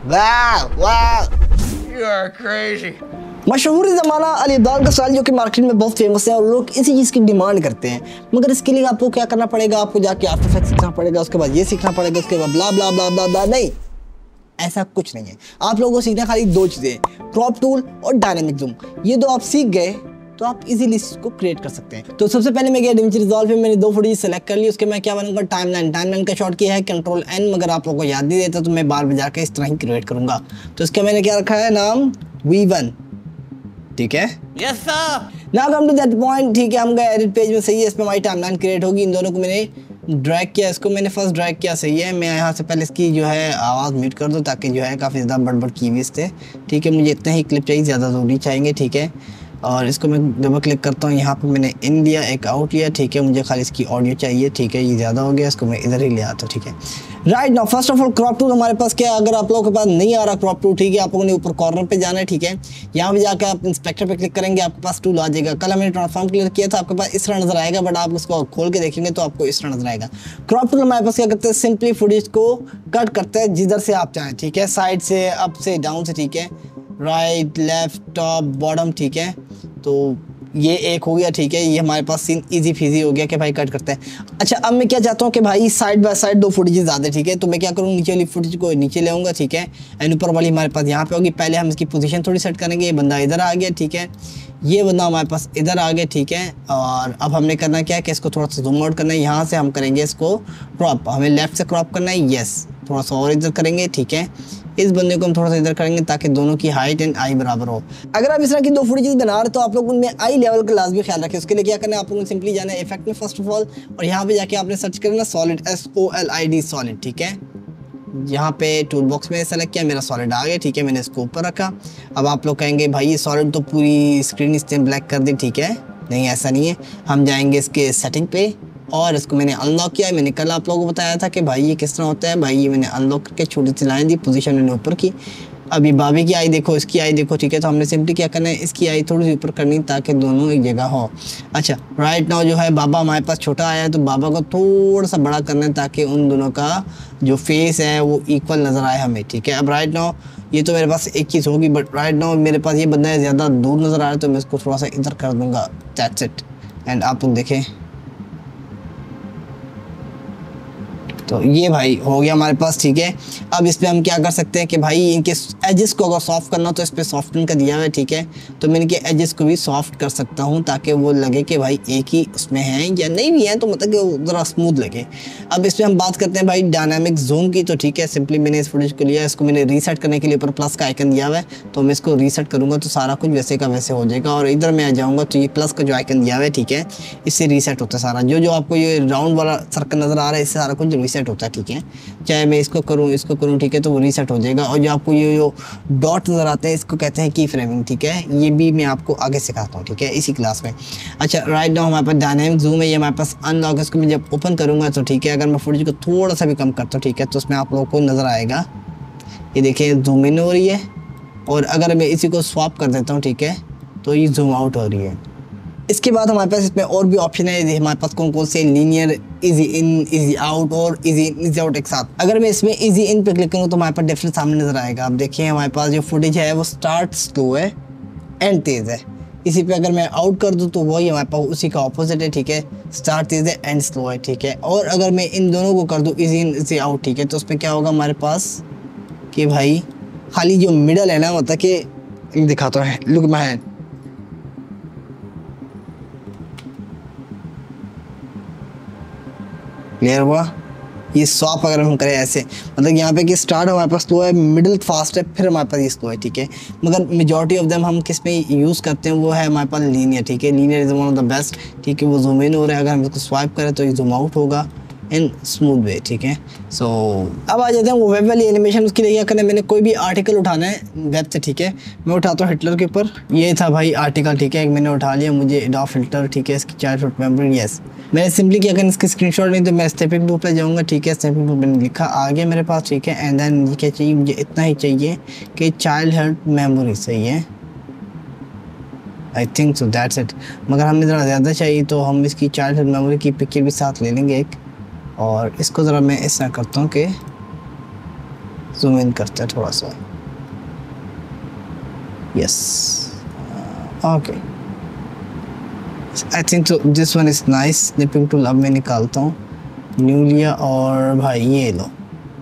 वाह वाह, You are crazy. मशहूर ज़माना अली अब्दाल का स्टाइल जो कि मार्केट में बहुत फेमस है और लोग इसी चीज़ की डिमांड करते हैं। मगर इसके लिए आपको क्या करना पड़ेगा, आपको जाके आफ्टर इफेक्ट्स सीखना पड़ेगा, उसके बाद ये सीखना पड़ेगा, उसके बाद ब्ला ब्ला ब्ला ब्ला ब्ला। नहीं, ऐसा कुछ नहीं है। आप लोगों को सीखना खाली दो चीज़ें, क्रॉप टूल और डायनेमिक जूम। ये दो आप सीख गए तो आप इजीली इसको क्रिएट कर सकते हैं। तो सबसे पहले मैं गया DaVinci Resolve पे, मैंने 2 फुटेज सेलेक्ट कर ली। उसके मैं क्या बनाऊंगा, टाइमलाइन का शॉर्ट किया है Ctrl+N, मगर आप लोगों को याद नहीं देता तो मैं बार बजा के इस तरह ही क्रिएट करूंगा। तो इसका मैंने क्या रखा है नाम, V1, ठीक है। Yes sir. Now come to that point, ठीक है। हम गए एडिट पेज में, सही है। इसमें हमारी टाइमलाइन क्रिएट होगी। इन दोनों को मैंने ड्रैग किया, इसको मैंने फर्स्ट ड्रैग किया, सही है। मैं यहाँ से पहले इसकी जो है आवाज़ म्यूट कर दूँ ताकि जो है काफ़ी ज़्यादा बड़बड़ कीवीज़ थे, ठीक है। मुझे इतना ही क्लिप चाहिए, ज़्यादा ज़रूरी चाहिए, ठीक है। और इसको मैं डबल क्लिक करता हूँ, यहाँ पे मैंने इन लिया, एक आउट लिया, ठीक है। मुझे खाली इसकी ऑडियो चाहिए, ठीक है। ये ज़्यादा हो गया, इसको मैं इधर ही ले आता हूँ, ठीक है। Right now first of all crop tool हमारे पास क्या है, अगर आप लोगों के पास नहीं आ रहा क्रॉप टूल, ठीक है, आप लोगों ने ऊपर कॉर्नर पे जाना है, ठीक है। यहाँ पे जाकर आप इंस्पेक्टर पे क्लिक करेंगे, आपके पास टूल आ जाएगा। कल हमने ट्रांसफॉर्म क्लियर किया था, आपके पास इस तरह नजर आएगा, बट आप उसको खोल के देखेंगे तो आपको इस तरह नजर आएगा। क्रॉप टूल हमारे पास क्या करते हैं, सिंपली फुटेज को कट करते हैं जिधर से आप चाहें, ठीक है। साइड से, अप से, डाउन से, ठीक है। राइट, लेफ्ट, टॉप, बॉटम, ठीक है। तो ये एक हो गया, ठीक है। ये हमारे पास सीन इजी फीजी हो गया कि भाई कट करते हैं। अच्छा, अब मैं क्या चाहता हूँ कि भाई साइड बाय साइड 2 फुटेजेस ज़्यादा, ठीक है। तो मैं क्या करूँ, नीचे वाली फुटेज को नीचे ले आऊँगा, ठीक है। एंड ऊपर वाली हमारे पास यहाँ पे होगी। पहले हम इसकी पोजीशन थोड़ी सेट करेंगे। ये बंदा इधर आ गया, ठीक है। ये बंदा हमारे पास इधर आ गया, ठीक है। और अब हमने करना क्या है कि इसको थोड़ा सा जूम आउट करना है। यहाँ से हम करेंगे इसको क्रॉप, हमें लेफ्ट से क्रॉप करना है, येस। थोड़ा सा और इधर करेंगे, ठीक है। इस बंदे को हम थोड़ा सा इधर करेंगे ताकि दोनों की हाइट एंड आई बराबर हो। अगर आप इस तरह की 2 फुटेज बना रहे तो आप लोग उनमें आई लेवल का लाजमी ख्याल रखें। उसके लिए क्या करना है, आप लोगों ने सिंपली जाना है इफेक्ट में फर्स्ट ऑफ ऑल, और यहाँ पे जाके आपने सर्च करना सॉलिड, SOLID सॉलिड, ठीक है। यहाँ पे टूल बॉक्स में सेलेक्ट किया, मेरा सॉलिड आ गया, ठीक है। मैंने इसको ऊपर रखा। अब आप लोग कहेंगे भाई ये सॉलिड तो पूरी स्क्रीन इसने ब्लैक कर दी, ठीक है। नहीं, ऐसा नहीं है। हम जाएंगे इसके सेटिंग पे और इसको मैंने अनलॉक किया। मैंने कल आप लोगों को बताया था कि भाई ये किस तरह होता है। भाई ये मैंने अनलॉक करके छोटी सी लाइन दी, पोजीशन मैंने ऊपर की। अभी बाबी की आई देखो, इसकी आई देखो, ठीक है। तो हमने सिंपली क्या करना है, इसकी आई थोड़ी सी ऊपर करनी ताकि दोनों एक जगह हो। अच्छा, राइट नाउ जो है बाबा हमारे पास छोटा आया है तो बाबा को थोड़ा सा बड़ा करना है ताकि उन दोनों का जो फेस है वो इक्वल नज़र आए हमें, ठीक है। अब राइट नाउ ये तो मेरे पास एक चीज़ होगी, बट राइट नाउ मेरे पास ये बंदा है ज़्यादा दूर नज़र आ रहा है तो मैं इसको थोड़ा सा इधर कर दूँगा, दैट्स इट। एंड आप लोग देखें तो ये भाई हो गया हमारे पास, ठीक है। अब इस पर हम क्या कर सकते हैं कि भाई इनके एजेस को अगर सॉफ्ट करना तो इस पर सॉफ्टन का दिया हुआ है, ठीक है। तो मैं इनके एजेस को भी सॉफ्ट कर सकता हूँ ताकि वो लगे कि भाई एक ही उसमें हैं या नहीं भी हैं, तो मतलब कि ज़रा स्मूथ लगे। अब इस पर हम बात करते हैं भाई डायनामिक जूम की, तो ठीक है। सिंपली मैंने इस फुटेज को लिया, इसको मैंने रीसेट करने के लिए ऊपर प्लस का आइकन दिया हुआ है, तो मैं इसको रीसेट करूँगा तो सारा कुछ वैसे का वैसे हो जाएगा। और इधर मैं आ जाऊँगा तो ये प्लस का जो आइकन दिया हुआ है, ठीक है, इससे रीसेट होता है सारा। जो आपको ये राउंड वाला सर्कल नज़र आ रहा है इससे सारा कुछ रीसेट होता है, ठीक है। चाहे मैं इसको करूँ, ठीक है, तो वो रीसेट हो जाएगा। और जो आपको ये जो डॉट नज़र आते हैं इसको कहते हैं की फ्रेमिंग, ठीक है। ये भी मैं आपको आगे सिखाता हूँ, ठीक है, इसी क्लास में। अच्छा, राइट नाउ हमारे पास डायनामिक जूम है, ये हमारे पास अनलॉक है। इसको मैं जब ओपन करूँगा तो ठीक है, अगर मैं फुटेज को थोड़ा सा भी कम करता हूँ, ठीक है, तो उसमें आप लोगों को नज़र आएगा, ये देखिए जूम इन हो रही है। और अगर मैं इसी को स्वैप कर देता हूँ, ठीक है, तो ये जूम आउट हो रही है। इसके बाद हमारे पास इसमें और भी ऑप्शन है, हमारे पास कौन कौन से, linear, easy in, easy out और इजी इन, इजी आउट एक साथ। अगर मैं इसमें इजी इन पे क्लिक करूँ तो हमारे पास डिफरेंस सामने नजर आएगा। आप देखिए हमारे पास जो फुटेज है वो स्टार्ट स्लो है, एंड तेज़ है। इसी पे अगर मैं आउट कर दूँ तो वही हमारे पास उसी का ऑपोजिट है, ठीक है। स्टार्ट तेज़ है, एंड स्लो है, ठीक है। और अगर मैं इन दोनों को कर दूँ इजी इन, इजी आउट, ठीक है, तो उसमें क्या होगा हमारे पास कि भाई खाली जो मिडल है ना, मतलब कि दिखाता है, लुक माय हैंड, क्लियर हुआ। ये स्वैप अगर हम करें ऐसे, मतलब यहाँ पे कि स्टार्ट हमारे पास स्लो है, मिडिल फास्ट है, फिर हमारे पास ये स्लो है, ठीक है। मगर मेजॉरिटी ऑफ देम हम किस में यूज़ करते हैं, वो है हमारे पास लीनियर, ठीक है। Linear is one of the best, ठीक है। वो जूम इन हो रहा है, अगर हम इसको स्वाइप करें तो ये जूम आउट होगा इन स्मूथ वे, ठीक है। सो अब आ जाते हैं वो वेब वाली एनिमेशन। उसके लिए क्या करना है, मैंने कोई भी आर्टिकल उठाना है वेब से, ठीक है। मैं उठाता हूँ हिटलर के ऊपर, ये था भाई आर्टिकल, ठीक है, मैंने उठा लिया। मुझे एडोब फिल्टर, ठीक है, इसकी चाइल्डहुड मेमोरी, यस। मैंने सिंपली क्या करना, इसकी स्क्रीनशॉट नहीं तो मैं स्नैपिंग टूल पे जाऊँगा, ठीक है। स्नैपिंग टूल मैंने लिखा आ गया मेरे पास, ठीक है। एंड देन ये क्या चाहिए, मुझे इतना ही चाहिए कि चाइल्डहुड मेमोरी, सही है, I think so, that's it. मगर हमें ज़रा ज़्यादा चाहिए तो हम इसकी चाइल्डहुड मेमोरी की पिक्चर भी साथ ले लेंगे एक। और इसको ज़रा मैं इस तरह करता हूँ कि जूम इन करते हैं थोड़ा सा। Yes, okay, I think this one is nice. Snipping tool अब मैं निकालता हूँ, न्यू लिया, और भाई ये लो,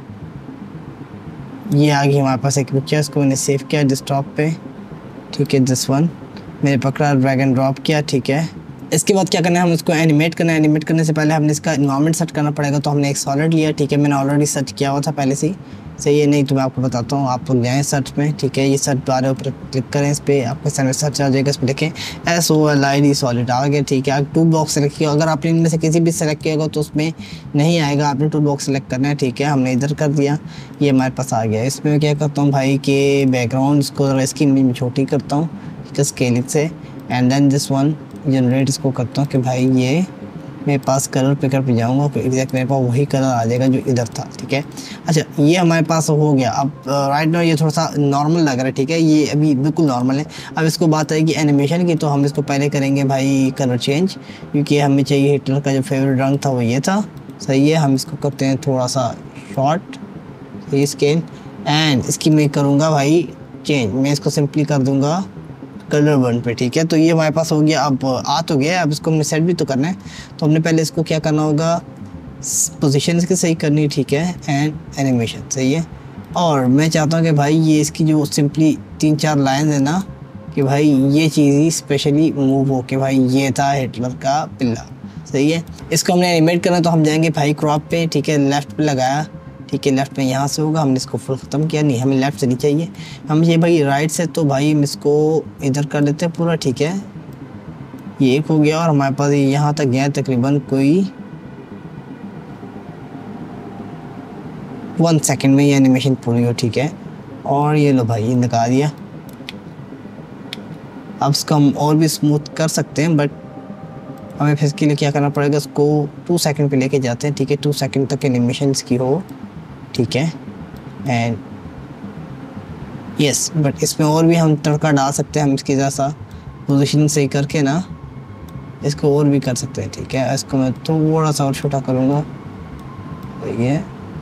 ये आ गई हमारे पास एक पिक्चर। इसको मैंने सेव किया डेस्कटॉप पे, ठीक है। दिस वन मैंने पकड़ा, ड्रैग एंड ड्रॉप किया, ठीक है। इसके बाद क्या करना है, हम इसको एनिमेट करना है। एनिमेट करने से पहले हमने इसका इन्वायरमेंट सेट करना पड़ेगा। तो हमने एक सॉलिड लिया, ठीक है, मैंने ऑलरेडी सर्च किया हुआ था पहले से ही, सही है। नहीं तो मैं आपको बताता हूँ, आप लोग जाएँ सर्च में, ठीक है। ये सर्च बार ऊपर क्लिक करें, इस पर आपको सामने सर्च आ जाएगा। इस पर देखें SOLID सॉलिड आ गया, ठीक है। टूल बॉक्स सेलेक्ट किया, अगर आपने इनमें से किसी भी सेलेक्ट किया होगा तो उसमें नहीं आएगा, आपने टूल बॉक्स सेलेक्ट करना है, ठीक है। हमने इधर कर दिया, ये हमारे पास आ गया। इसमें मैं क्या करता हूँ भाई कि बैकग्राउंड इसको इसकी इमेज छोटी करता हूँ, ठीक है, स्केलिंग से। And then this one generate इसको करता हूँ कि भाई ये मेरे पास कलर पिकर पे जाऊँगा तो एग्जैक्ट मेरे पास वही कलर आ जाएगा जो इधर था, ठीक है। अच्छा, ये हमारे पास हो गया। अब राइट नाउ ये थोड़ा सा नॉर्मल लग रहा है, ठीक है, ये अभी बिल्कुल नॉर्मल है। अब इसको बात आएगी एनिमेशन की, तो हम इसको पहले करेंगे भाई कलर चेंज, क्योंकि हमें चाहिए हिटलर का जो फेवरेट रंग था वो ये था, सही है। हम इसको करते हैं थोड़ा सा शॉर्ट, सही स्केल, एंड इसकी मैं करूँगा भाई चेंज, मैं इसको सिंपली कर दूँगा कलर 1 पे, ठीक है। तो ये हमारे पास हो गया। अब आ तो गया, अब इसको हमने सेट भी तो करना है। तो हमने पहले इसको क्या करना होगा, पोजीशन इसकी सही करनी है, ठीक है, एंड एनिमेशन, सही है। और मैं चाहता हूँ कि भाई ये इसकी जो सिंपली 3-4 लाइन है ना, कि भाई ये चीज़ ही स्पेशली मूव हो के भाई ये था हिटलर का पिल्ला, सही है। इसको हमने एनिमेट करना, तो हम जाएंगे भाई क्रॉप पे, ठीक है, लेफ़्ट पे लगाया, ठीक है, लेफ़्ट में यहाँ से होगा। हमने इसको फुल ख़त्म किया, नहीं हमें लेफ़्ट से नहीं चाहिए, हम ये भाई राइट से, तो भाई हम इसको इधर कर देते हैं पूरा, ठीक है। ये एक हो गया, और हमारे पास यहाँ तक गया तकरीबन कोई 1 सेकंड में ये एनिमेशन पूरी हो, ठीक है। और ये लो भाई, ये निकाल दिया। अब इसको हम और भी स्मूथ कर सकते हैं, बट हमें फिर इसके लिए क्या करना पड़ेगा, इसको 2 सेकंड पे लेके जाते हैं, ठीक है। 2 सेकंड तक एनिमेशन इसकी हो, ठीक है। एंड यस, बट इसमें और भी हम तड़का डाल सकते हैं। हम इसकी ज़रा सा पोजीशन सही करके ना इसको और भी कर सकते हैं, ठीक है। इसको मैं थोड़ा सा और छोटा करूँगा, ये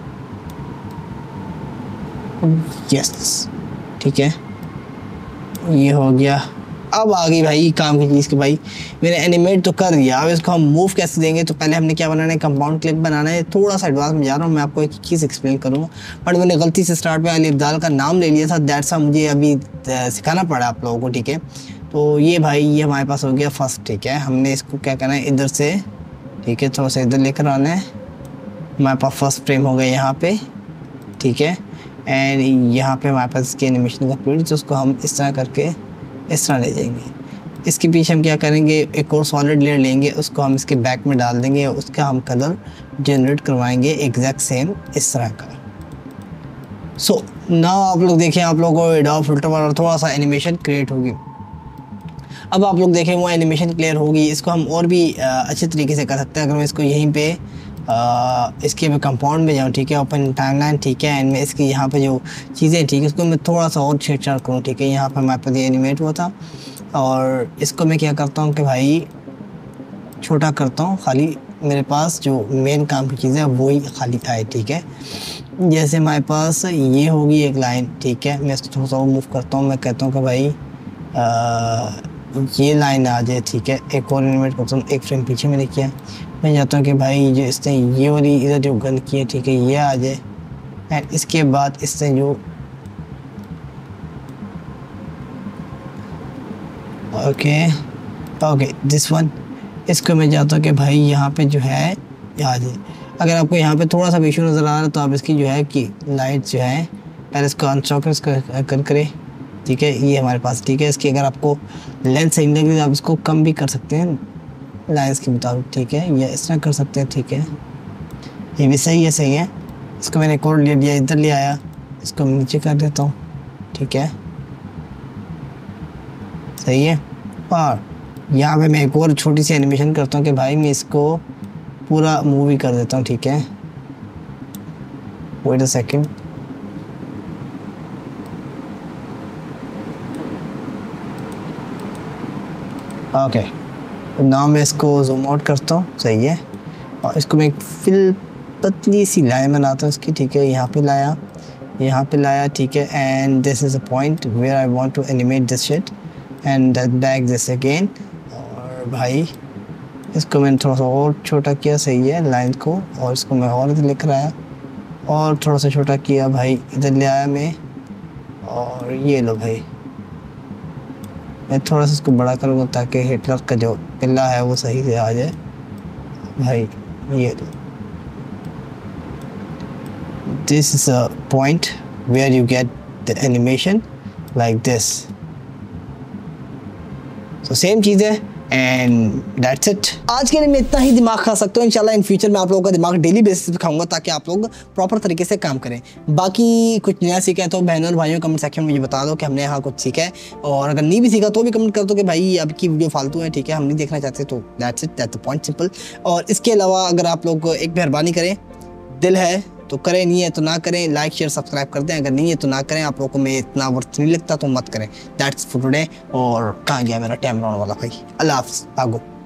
यस, ठीक है, ये हो गया। अब आ गई भाई काम की चीज़ कि भाई मैंने एनिमेट तो कर दिया, अब इसको हम मूव कैसे देंगे। तो पहले हमने क्या बनाना है, कंपाउंड क्लिप बनाना है। थोड़ा सा एडवांस में जा रहा हूँ, मैं आपको एक चीज़ एक्सप्लेन करूँगा, बट मैंने गलती से स्टार्ट में अली अब्दाल का नाम ले लिया था, दैट्स सा मुझे अभी सिखाना पड़ा आप लोगों को, ठीक है। तो ये भाई ये हमारे पास हो गया फर्स्ट, ठीक है। हमने इसको क्या करना है, इधर से, ठीक है, थोड़ा सा इधर लेकर आना है। हमारे पास फर्स्ट फ्रेम हो गया यहाँ पे, ठीक है। एंड यहाँ पे हमारे पास इसकी एनिमेशन कंप्लीट, तो उसको हम इस तरह करके इस तरह ले जाएंगे। इसके पीछे हम क्या करेंगे, एक और सॉलिड लेयर लेंगे, उसको हम इसके बैक में डाल देंगे, और उसका हम कलर जनरेट करवाएंगे एग्जैक्ट सेम इस तरह का। सो नाउ आप लोग देखें, आप लोगों को एडोब फिल्टर वाला थोड़ा सा एनिमेशन क्रिएट होगी। अब आप लोग देखें वो एनिमेशन क्लियर होगी। इसको हम और भी अच्छे तरीके से कर सकते हैं। अगर मैं इसको यहीं पे इसके मैं कंपाउंड में जाऊँ, ठीक है, ओपन टाइमलाइन, ठीक है, एंड मैं इसकी यहाँ पे जो चीज़ें, ठीक है, उसको मैं थोड़ा सा और छेड़छाड़ करूँ, ठीक है। यहाँ पर हमारे पास ये एनिमेट हुआ था, और इसको मैं क्या करता हूँ कि भाई छोटा करता हूँ, खाली मेरे पास जो मेन काम की चीज़ें वही खाली आए, ठीक है। जैसे हमारे पास ये होगी एक लाइन, ठीक है, मैं इसको थोड़ा सा मूव करता हूँ, मैं कहता हूँ कि भाई ये लाइन आ जाए, ठीक है। एक और एनिमेट करता हूँ, एक फ्रेम पीछे मैंने किया, मैं चाहता हूँ कि भाई जो इसने ये वाली इधर जो गन की है, ठीक है, ये आ जाए। एंड इसके बाद इससे जो ओके दिस वन, इसको मैं चाहता हूँ कि भाई यहाँ पे जो है आ जाए। अगर आपको यहाँ पे थोड़ा सा इशू नज़र आ रहा है, तो आप इसकी जो है कि लाइट जो है पहले इसको अनस्टॉक करें, ठीक है। ये हमारे पास, ठीक है। इसकी अगर आपको लेंथ सही लग रही है, आप इसको कम भी कर सकते हैं लाइन्स के मुताबिक, ठीक है, या इस तरह कर सकते हैं, ठीक है। ये भी सही है। इसको मैंने एक और ले लिया, इधर ले आया, इसको मैं नीचे कर देता हूँ, ठीक है, सही है। और यहाँ पे मैं एक और छोटी सी एनिमेशन करता हूँ कि भाई मैं इसको पूरा मूवी कर देता हूँ, ठीक है। Wait a second, okay, now मैं इसको जूम आउट करता हूँ, सही है। और इसको मैं एक पतली सी लाइन बनाता हूँ इसकी, ठीक है, यहाँ पे लाया, यहाँ पे लाया, ठीक है। And this is a point where I want to animate this sheet and back this again. और भाई इसको मैंने थोड़ा सा और छोटा किया, सही है, लाइन को, और इसको मैं और लिख रहा है और थोड़ा सा छोटा किया भाई, इधर ले आया मैं। और ये लो भाई, मैं थोड़ा सा इसको बड़ा करूँगा ताकि हिटलर का जो पिल्ला है वो सही से आ जाए भाई। ये लो, this is a point where you get the animation like this, so same चीज़ है and that's it। आज के लिए मैं इतना ही दिमाग खा सकता हूँ। इंशाल्लाह इन फ्यूचर में आप लोगों का दिमाग डेली बेसिस पे खाऊंगा ताकि आप लोग प्रॉपर तरीके से काम करें। बाकी कुछ नया सीखा है तो बहनों और भाइयों कमेंट सेक्शन में मुझे बता दो कि हमने यहाँ कुछ सीखा है, और अगर नहीं भी सीखा तो भी कमेंट कर दो कि भाई अब की वीडियो फालतू है, ठीक है, हम नहीं देखना चाहते, तो that's it, that's the point, simple. और इसके अलावा अगर आप लोग एक मेहरबानी करें, दिल है तो करें, नहीं है तो ना करें, लाइक शेयर सब्सक्राइब कर दें, अगर नहीं है तो ना करें, आप लोगों को मैं इतना वर्थ नहीं लगता तो मत करें। That's for today. और कहाँ गया मेरा टाइम वाला भाई, अल्लाह हाफ़िज़, भागो।